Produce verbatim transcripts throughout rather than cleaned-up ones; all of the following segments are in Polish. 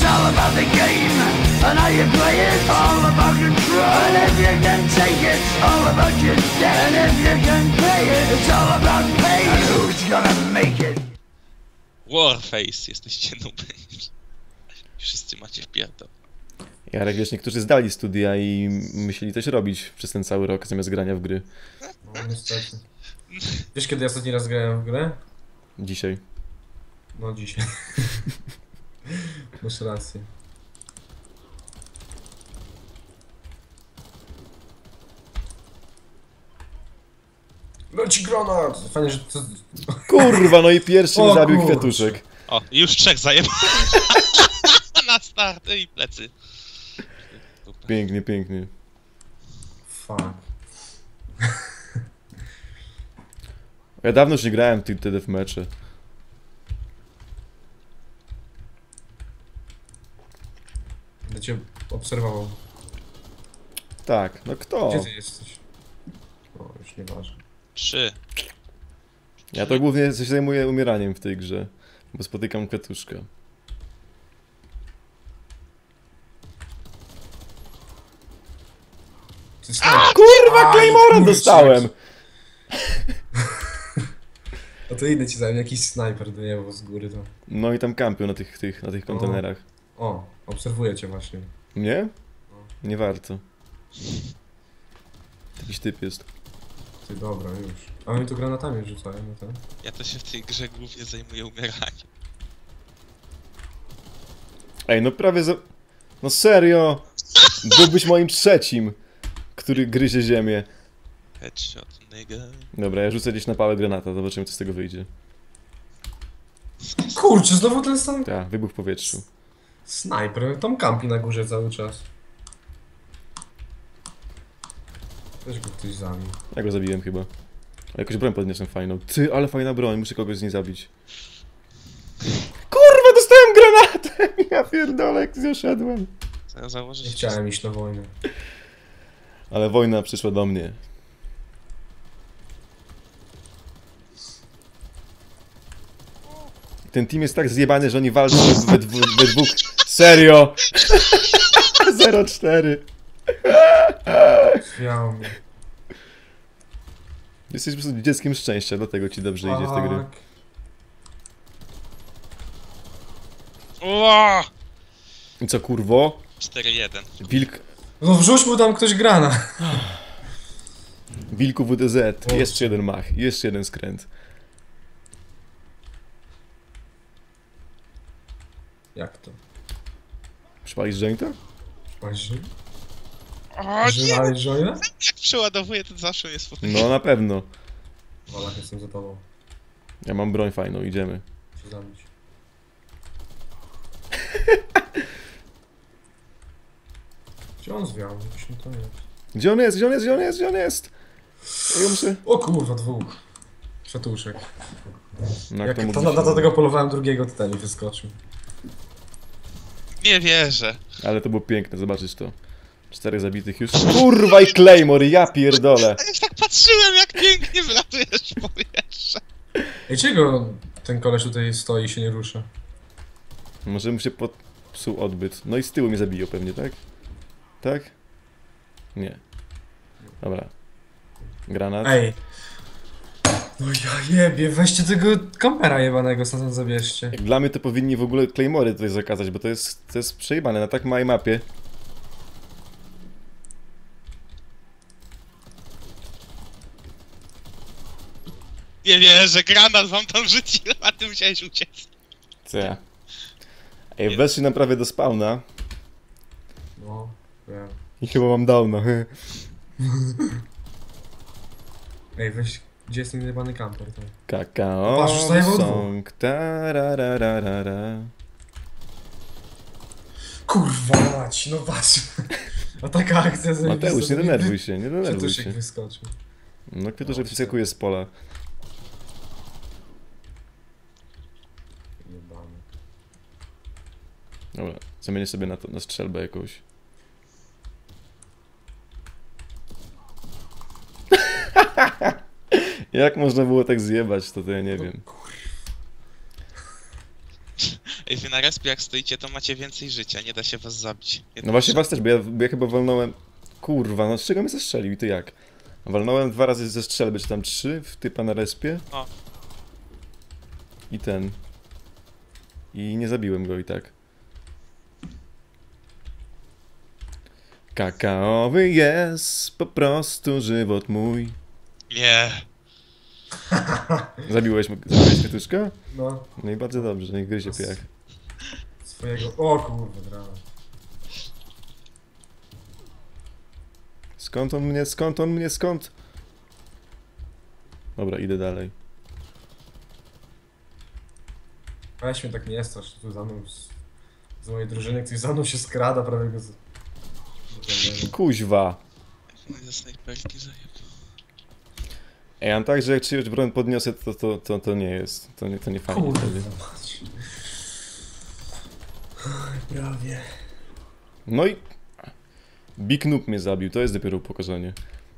all about the game and how you play it. All about control, and if you can take it, all about your debt. And if you can pay it, it's all about pain. And who's gonna make it? Warface, jesteście nuby. Wszyscy macie w pierdol. Jarek, wiesz, niektórzy zdali studia i musieli coś robić przez ten cały rok zamiast grania w gry. No niestety. Wiesz, kiedy ja ostatni raz grałem w grę? Dzisiaj. No dzisiaj. Masz rację. Leci granat! Fajnie, że to... Kurwa, no i pierwszy O, zabił kurczę. kwiatuszek. O, już trzech zajebał. Na start i plecy. Pięknie, pięknie. Fuck. Ja dawno już nie grałem w te deathmatche. Będę cię obserwował. Tak, no kto? Gdzie ty jesteś? O, już nieważne. Trzy. Ja to głównie się zajmuję umieraniem w tej grze, bo spotykam kwiatuszka. Ty snajper. Kurwa, Aj, Claymora kurczę. dostałem! A to idę ci zająć, jakiś snajper dojebał z góry to. No i tam kampią na tych, tych, na tych kontenerach. O, obserwuję cię właśnie. Nie? Nie warto. Jakiś typ jest. Ty, dobra, już. A oni tu granatami rzucają, no tak? Ja to się w tej grze głównie zajmuję umieraniem. Ej, no prawie za... No serio! Byłbyś moim trzecim, który gryzie ziemię. Headshot, nigga. Dobra, ja rzucę gdzieś na pałę granata, zobaczymy co z tego wyjdzie. Kurczę, znowu ten sam Tak, wybuch w powietrzu. snajper, tam kampi na górze cały czas. Też go ktoś zabił. Ja go zabiłem chyba. Ale jakoś broń podniosłem fajną. Ty, ale fajna broń, muszę kogoś z niej zabić. Kurwa, dostałem granatem! Ja pierdolę, jak zeszedłem. Ja założę, Nie że chciałem iść na wojnę. Ale wojna przyszła do mnie. Ten team jest tak zjebany, że oni walczą we, dwu, we dwóch. Serio! zero cztery. Zwiało mnie. Jesteś po prostu dzieckiem szczęścia, dlatego ci dobrze idzie w tę gry. Fuck. Ua! I co, kurwo? cztery jeden. Wilk... No wrzuć mu tam ktoś grana. Wilku W D Z. Jeszcze jeden mach, jeszcze jeden skręt. Jak to? Przypalisz jointa? Paźrzy? O nie! Żywali żoję? Jak przeładowuję, ten zawsze jest po No na pewno. Walach, jestem za tobą. Ja mam broń fajną, idziemy. Chcę zabić. Gdzie on zwiał? Jakoś nie to jest. Gdzie on jest? Gdzie on jest? Gdzie on jest? Gdzie on jest? Ja muszę... O kurwa, dwóch. Szatuszek. No, Jak to to, mógł na, być- na tego polowałem drugiego, to ten mi wyskoczył. Nie wierzę. Ale to było piękne, zobaczyć to. Czterech zabitych już. Kurwa i Claymore, ja pierdolę. A ja tak patrzyłem, jak pięknie wylatujesz w powietrze. Ej, czego ten koleś tutaj stoi i się nie rusza? Może mu się popsuł odbyt. No i z tyłu mnie zabiją pewnie, tak? Tak? Nie. Dobra. Granat. Ej! No ja jebie, weźcie tego kampera jebanego, stąd zabierzcie. Jak dla mnie to powinni w ogóle Claymory tutaj zakazać, bo to jest, to jest przejebane na tak małej mapie. Nie wierzę, granat wam tam rzuciłem, a ty musiałeś uciec. Co ja? Ej, weszli nam prawie do spawna No, wiem. i chyba mam downa. Ej, weź, gdzie jest ten jebany kamper tam? Kakao Patrz, już zajebał song, tararararara. Kurwa mać, no patrz. A taka akcja zajebista. Mateusz, nie denerwuj się, nie denerwuj Kwiatuszek się. wyskoczył. No kwiatuszek wyskakuje z pola. Jebany. Dobra, zamienię sobie na, to, na strzelbę jakąś. Jak można było tak zjebać, to, to ja nie wiem. Ej, wy na respie jak stoicie, to macie więcej życia, nie da się was zabić. No właśnie was też, bo ja, bo ja chyba walnąłem... Kurwa, no z czego mnie zestrzelił i ty jak? Walnąłem dwa razy ze strzelby, czy tam trzy w typa na respie. O. I ten. I nie zabiłem go i tak. Kakaowy jest po prostu żywot mój. Nie. Zabiłeś, zabiłeś kwiatuszka? No, No i bardzo dobrze, niech gryzie piach. swojego... O kurwa, drawa. Skąd on mnie, skąd on mnie, skąd? Dobra, idę dalej. Weź mnie tak nie strasz, tu za mną z, z mojej drużyny ktoś za mną się skrada, prawie go z... Kuźwa. No i ze snajperki zajebał. Ej, a tak, że jak czyjąś broń podniosę, to, to, to, to nie jest. To nie, to nie fajnie wtedy. Kurwa, mać. Oj, prawie. No i... Big Noob mnie zabił, to jest dopiero upokorzenie.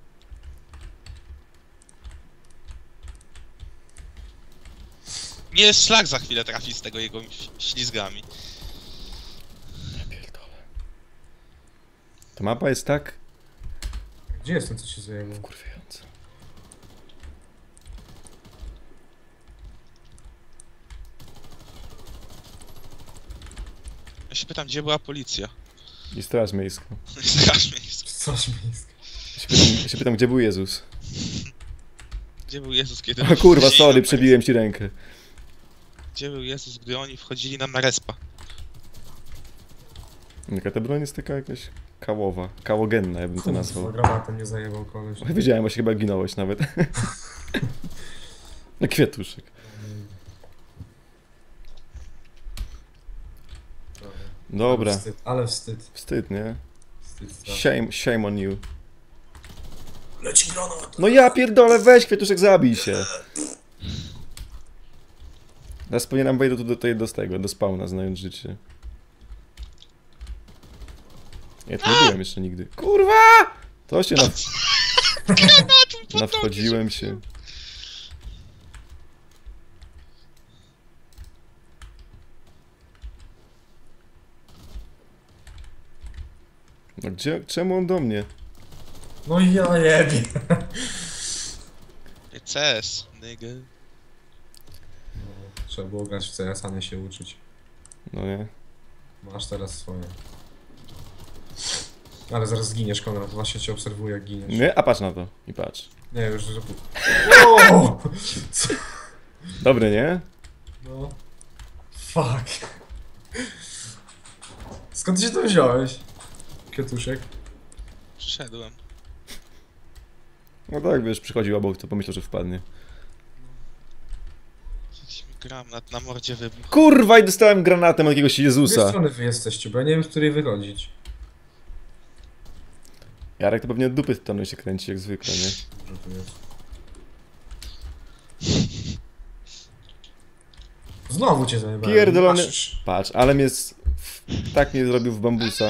Nie, szlak za chwilę trafi z tego jego ślizgami. Ja pierdolę. Ta mapa jest tak... Gdzie jestem, co się zajęło? Kurwiająca. Ja się pytam, gdzie była policja? I straż miejska. Straż miejsca. Coś miejska. Ja się pytam, ja się pytam, gdzie był Jezus? Gdzie był Jezus, kiedy... O kurwa, wchodzili sorry, nam na przebiłem ci rękę. respa? Gdzie był Jezus, gdy oni wchodzili nam na respa? Jaka ta broń jest taka jakaś... Kałowa. Kałogenna, ja bym to Kurwa, nazwał. granatem nie zajebał koleś. Wiedziałem, bo się chyba ginąłeś nawet. No kwiatuszek. Dobra. Ale wstyd, ale wstyd. Wstyd, nie? Wstyd straszny. Shame, shame on you. Leci granat! No ja pierdolę, weź kwiatuszek, zabij się. Teraz powinienem wejdę tu do, tej, do tego, do spawna, znając życie. Ja tu nie byłem jeszcze nigdy. Kurwa! To się na... Nawchodziłem się. No gdzie, czemu on do mnie? No i ja jebie. C S, nigga. Trzeba było grać w C S, a nie się uczyć. No nie. Masz teraz swoje. Ale zaraz zginiesz, Konrad, właśnie cię obserwuję jak giniesz. Nie? A patrz na to. I patrz. Nie, już... że- O! Co? Dobre, nie? No. Fuck. Skąd się to wziąłeś? Kwiatuszek? Przyszedłem. No tak, wiesz, przychodził obok, to pomyślał, że wpadnie. Jakiś mi granat na mordzie wybuchł. Kurwa, i dostałem granatem od jakiegoś Z której Jezusa. strony wy jesteście, bo ja nie wiem, z której wychodzić. Jarek to pewnie od dupy tonu się kręci, jak zwykle, nie? Dobrze tu jest. Znowu cię zajebałem. Pierdolony... Masz- Patrz, ale mnie... Z... Tak mnie zrobił w bambusa.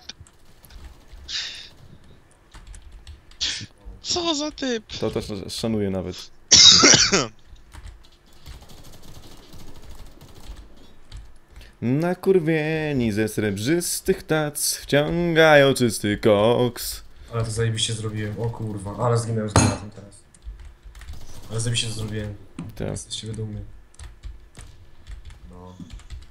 Co za typ? To też szanuję nawet. Nakurwieni ze srebrzystych tac wciągają czysty koks. Ale to zajebiście zrobiłem, o kurwa, ale zginąłem z granatem teraz. Ale zajebiście to zrobiłem, Tak. jesteście dumny. No.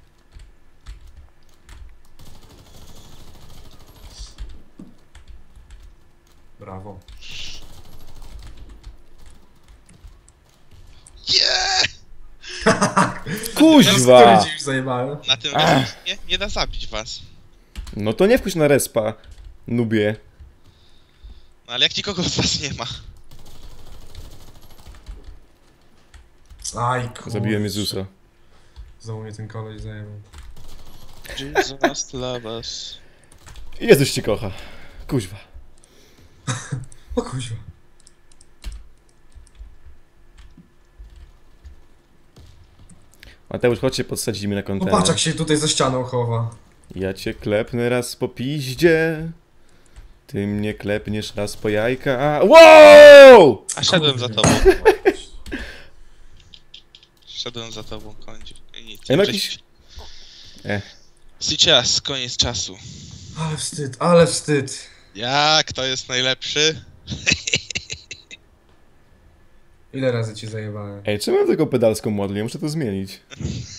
Brawo. Nie! Kuźwa! Który ci już zajebałem? Na tym respie nie, nie da zabić was. No to nie wchodź na respa, nubie. No ale jak nikogo z was nie ma. Aj kurwa. Zabiłem Jezusa. Znowu mnie ten koleś zajebał. Jesus love us. Jezus cię kocha. Kuźwa. O kuźwa. Mateusz, chodź się podsadzimy na No kontener. patrz jak się tutaj za ścianą chowa. Ja cię klepnę raz po piździe. Ty mnie klepniesz raz po jajka. A... Wow! A szedłem za tobą. Szedłem za tobą, kądziu. I nic. Ej, no Żeś- jakiś- Eh. Сейчас, koniec czasu. Ale wstyd, ale wstyd. Jak to jest najlepszy? Ile razy ci zajebałem? Ej, czemu mam taką pedalską modlę? Muszę to zmienić.